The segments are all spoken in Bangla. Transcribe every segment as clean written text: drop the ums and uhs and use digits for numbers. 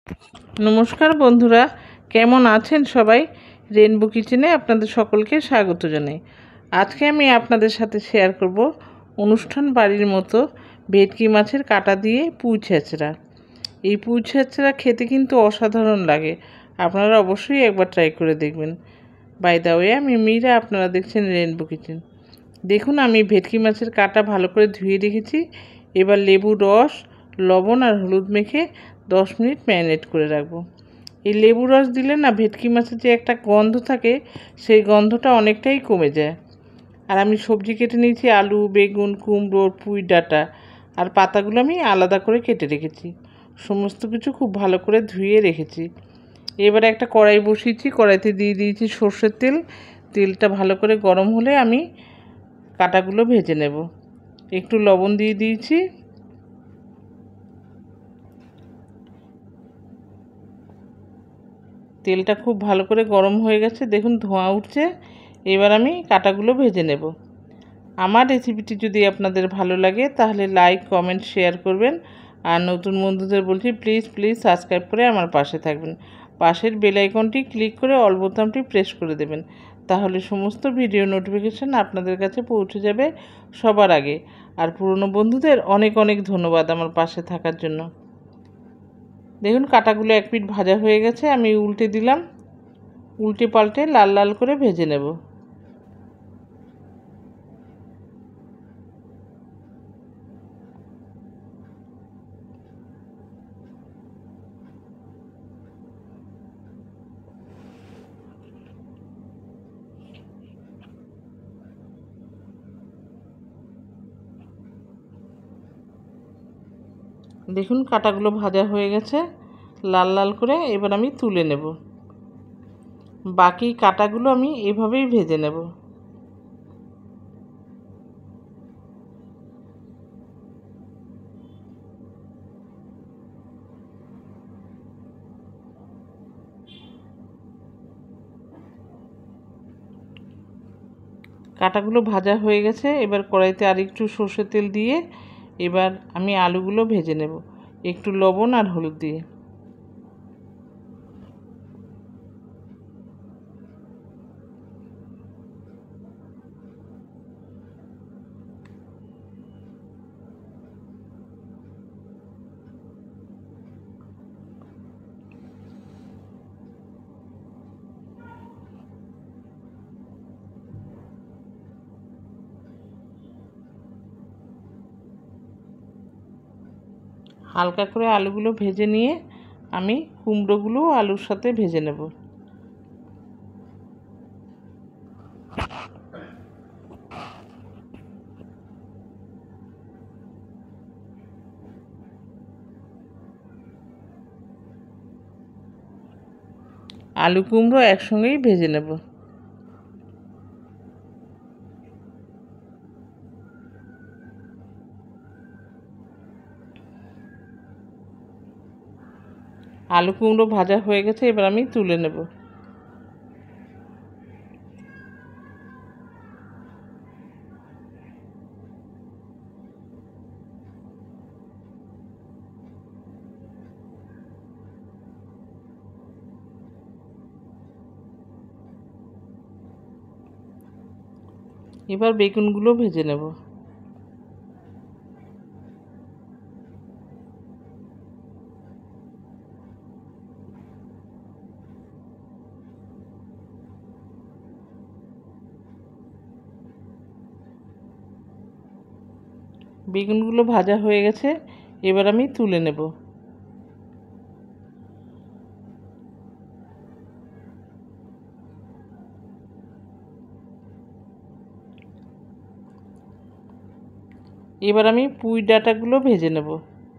নমস্কার বন্ধুরা, কেমন আছেন সবাই? রেনবো কিচেনে আপনাদের সকলকে স্বাগত জানাই। আজকে আমি আপনাদের সাথে শেয়ার করব অনুষ্ঠান বাড়ির মতো ভেটকি মাছের কাঁটা দিয়ে পুঁই ছেঁচড়া। এই পুঁই ছেঁচড়া খেতে কিন্তু অসাধারণ লাগে, আপনারা অবশ্যই একবার ট্রাই করে দেখবেন। বাই দ্য ওয়ে, আমি মীরা, আপনারা দেখছেন রেনবো কিচেন। দেখুন, আমি ভেটকি মাছের কাঁটা ভালো করে ধুয়ে রেখেছি। এবার লেবু রস, লবণ আর হলুদ মেখে 10 মিনিট ম্যারিনেট করে রাখবো। এই লেবু রস দিলে না ভেটকি মাছের যে একটা গন্ধ থাকে, সেই গন্ধটা অনেকটাই কমে যায়। আর আমি সবজি কেটে নিয়েছি, আলু, বেগুন, কুমড়ো, পুঁই ডাঁটা আর পাতাগুলো আমি আলাদা করে কেটে রেখেছি। সমস্ত কিছু খুব ভালো করে ধুয়ে রেখেছি। এবারে একটা কড়াই বসিয়েছি, কড়াইতে দিয়ে দিয়েছি সর্ষের তেল। তেলটা ভালো করে গরম হলে আমি কাঁটাগুলো ভেজে নেব। একটু লবণ দিয়ে দিয়েছি। তেলটা খুব ভালো করে গরম হয়ে গেছে, দেখুন ধোঁয়া উঠছে। এবার আমি কাঁটাগুলো ভেজে নেব। আমার রেসিপিটি যদি আপনাদের ভালো লাগে তাহলে লাইক, কমেন্ট, শেয়ার করবেন। আর নতুন বন্ধুদের বলছি, প্লিজ প্লিজ সাবস্ক্রাইব করে আমার পাশে থাকবেন। পাশের বেল আইকনটি ক্লিক করে অল বোতামটি প্রেস করে দেবেন, তাহলে সমস্ত ভিডিও নোটিফিকেশান আপনাদের কাছে পৌঁছে যাবে সবার আগে। আর পুরনো বন্ধুদের অনেক অনেক ধন্যবাদ আমার পাশে থাকার জন্য। দেখুন, কাঁটাগুলো এক পিঠ ভাজা হয়ে গেছে, আমি উল্টে দিলাম। উল্টে পাল্টে লাল লাল করে ভেজে নেব। দেখুন, কাঁটাগুলো ভাজা হয়ে গেছে লাল লাল করে। এবার আমি তুলে নেব। বাকি কাঁটাগুলো আমি এভাবেই ভেজে নেব। কাঁটাগুলো ভাজা হয়ে গেছে। এবার কড়াইতে আর একটু সর্ষের তেল দিয়ে এবার আমি আলুগুলো ভেজে নেব, একটু লবণ আর হলুদ দিয়ে। হালকা করে আলুগুলো ভেজে নিয়ে আমি কুমড়োগুলো আলুর সাথে ভেজে নেব। আলু কুমড়ো একসঙ্গেই ভেজে নেব। আলু কুমড়ো ভাজা হয়ে গেছে, এবার আমি তুলে নেব। এবার বেগুনগুলো ভেজে নেব। বেগুনগুলো ভাজা হয়ে গেছে, এবার আমি তুলে নেব। এবার আমি পুঁই ডাঁটাগুলো ভেজে নেব।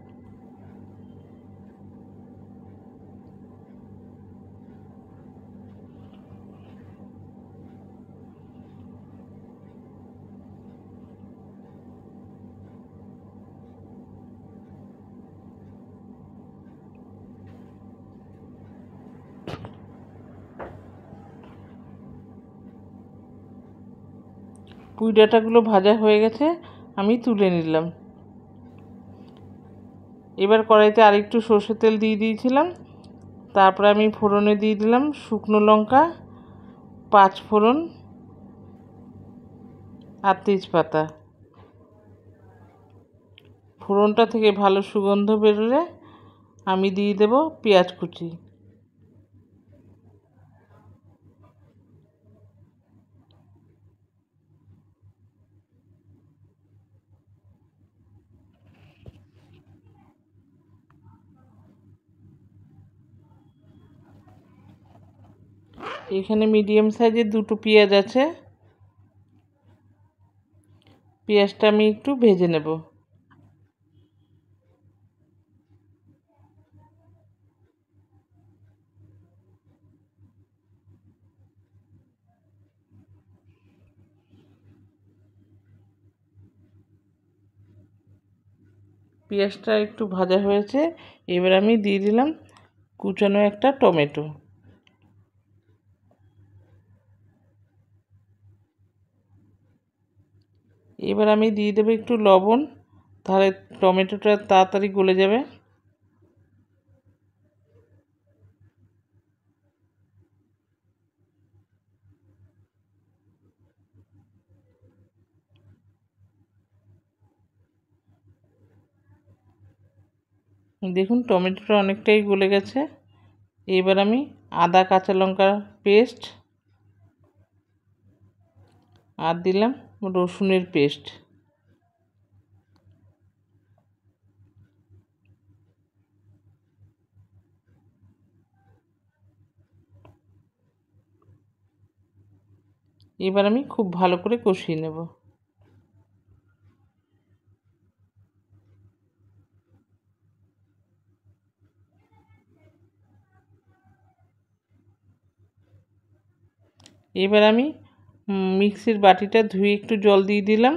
পুঁই ডাঁটাগুলো ভাজা হয়ে গেছে, আমি তুলে নিলাম। এবার কড়াইতে আরেকটু সর্ষের তেল দিয়ে দিয়েছিলাম। তারপরে আমি ফোড়নে দিয়ে দিলাম শুকনো লঙ্কা, 5 ফোড়ন আর তেজপাতা। ফোড়নটা থেকে ভালো সুগন্ধ বেরোলে আমি দিয়ে দেব পেঁয়াজ কুচি। এখানে মিডিয়াম সাইজের 2টো পেঁয়াজ আছে, পেঁয়াজটা আমি একটু ভেজে নেব। পেঁয়াজটা একটু ভাজা হয়েছে, এবার আমি দিয়ে দিলাম কুচানো একটা টমেটো। এবার আমি দিয়ে দেবো একটু লবণ, তাহলে টমেটোটা তাড়াতাড়ি গলে যাবে। দেখুন টমেটোটা অনেকটাই গলে গেছে। এবার আমি আদা কাঁচা লঙ্কার পেস্ট আর দিলাম রসুনের পেস্ট। এবার আমি খুব ভালো করে কষিয়ে নেব। এবার আমি মিক্সির বাটিটা ধুয়ে একটু জল দিয়ে দিলাম।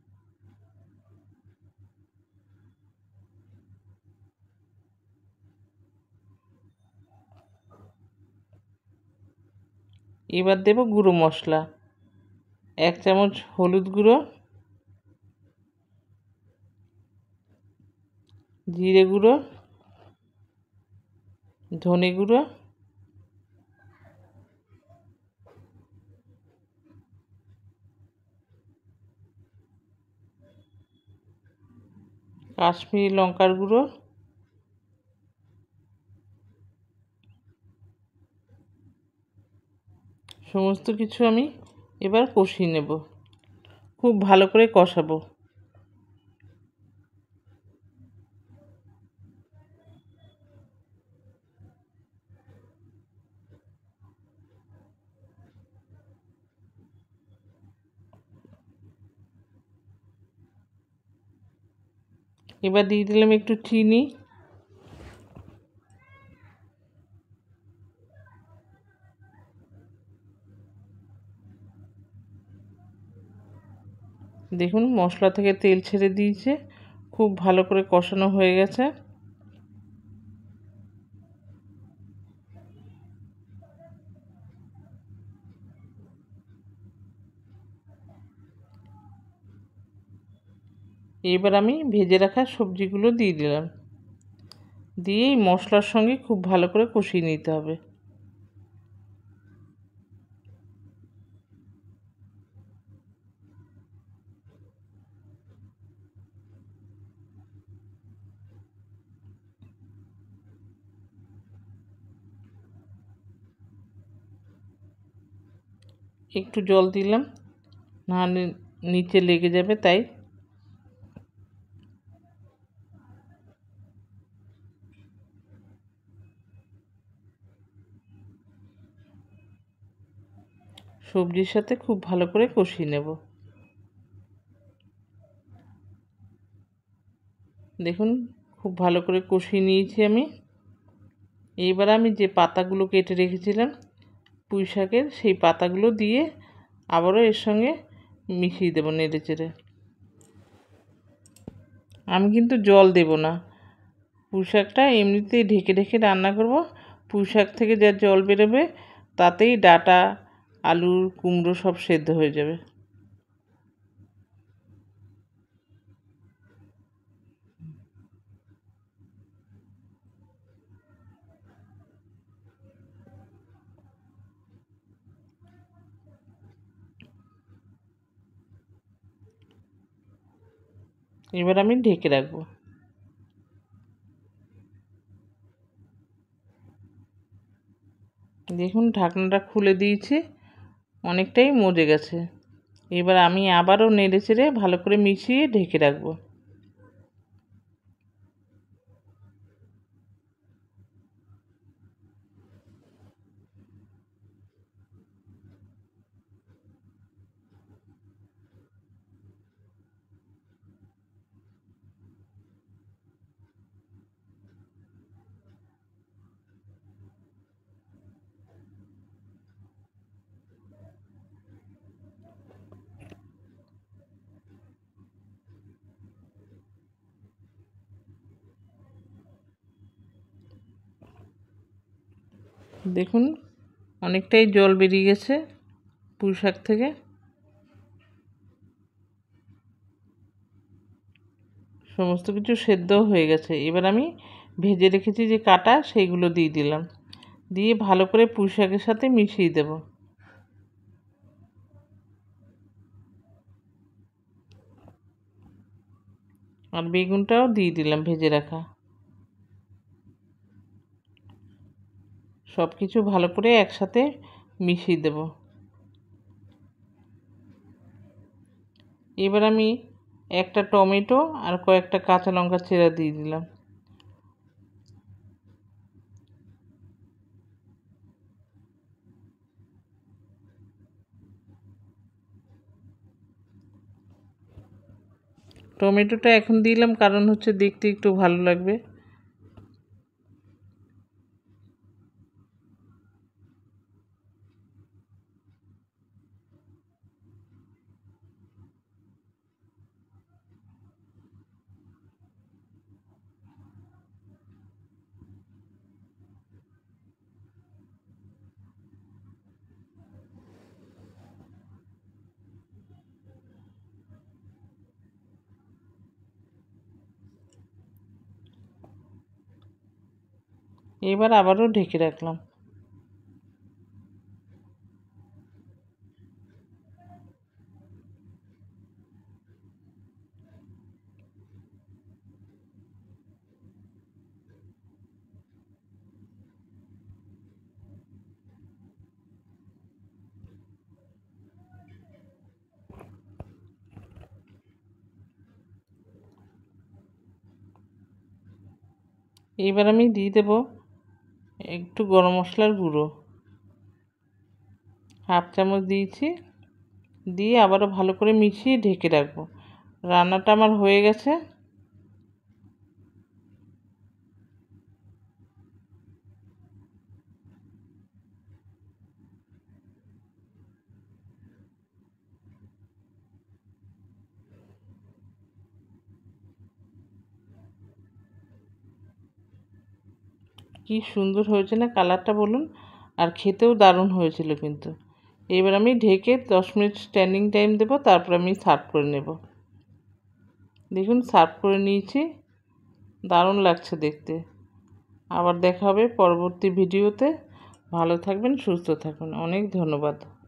এবার দেব গুঁড়ো মশলা, 1 চামচ হলুদ গুঁড়ো, জিরে গুঁড়ো, ধনে গুঁড়ো, কাশ্মীরি লঙ্কার গুঁড়ো, সমস্ত কিছু আমি এবার কষিয়ে নেব, খুব ভালো করে কষাবো। এবার দিয়ে দিলাম একটু চিনি, দেখুন মশলা থেকে তেল ছেড়ে দিয়েছে, খুব ভালো করে কষানো হয়ে গেছে। এবার আমি ভেজে রাখা সবজিগুলো দিয়ে দিলাম, দিয়ে এই মশলার সঙ্গে খুব ভালো করে কষিয়ে নিতে হবে। একটু জল দিলাম, নাহলে নিচে লেগে যাবে, তাই। সবজির সাথে খুব ভালো করে কষিয়ে নেব। দেখুন খুব ভালো করে কষিয়ে নিয়েছি আমি। এইবার আমি যে পাতাগুলো কেটে রেখেছিলাম পুঁই শাকের, সেই পাতাগুলো দিয়ে আবারও এর সঙ্গে মিশিয়ে দেবো নেড়ে চেড়ে। আমি কিন্তু জল দেব না, পুঁই শাকটা এমনিতেই ঢেকে ঢেকে রান্না করব। পুঁই শাক থেকে যা জল বেরোবে তাতেই ডাঁটা, আলুর, কুমড়ো সব সেদ্ধ হয়ে যাবে। এবার আমি ঢেকে রাখবো। দেখুন ঢাকনাটা খুলে দিয়েছি, অনেকটাই মজে গেছে। এবার আমি আবারও নেড়ে চেড়ে ভালো করে মিশিয়ে ঢেকে রাখবো। দেখুন অনেকটাই জল বেরিয়ে গেছে পুঁই শাক থেকে। সমস্ত কিছু সেদ্ধ হয়ে গেছে। এবার আমি ভেজে রেখেছি যে কাটা, সেইগুলো দিয়ে দিলাম, দিয়ে ভালো করে পুঁই শাকের সাথে মিশিয়ে দেব। আর বেগুনটাও দিয়ে দিলাম ভেজে রাখা। সব কিছু ভালো করে একসাথে মিশিয়ে দেব। এবার আমি একটা টমেটো আর কয়েকটা কাঁচা লঙ্কা চেরা দিয়ে দিলাম। টমেটোটা এখন দিলাম কারণ হচ্ছে দেখতে একটু ভালো লাগবে। এবার আবারও ঢেকে রাখলাম। এবার আমি দিয়ে দেব একটু গরম মশলার গুঁড়ো, হাফ চামচ দিয়েছি, দিয়ে আবারও ভালো করে মিশিয়ে ঢেকে রাখবো। রান্নাটা আমার হয়ে গেছে। কি সুন্দর হয়েছে না কালারটা বলুন, আর খেতেও দারুণ হয়েছিল কিন্তু। এবার আমি ঢেকে 10 মিনিট স্ট্যান্ডিং টাইম দেবো, তারপর আমি সার্ভ করে নেব। দেখুন সার্ভ করে নিয়েছি, দারুণ লাগছে দেখতে। আবার দেখা হবে পরবর্তী ভিডিওতে। ভালো থাকবেন, সুস্থ থাকবেন। অনেক ধন্যবাদ।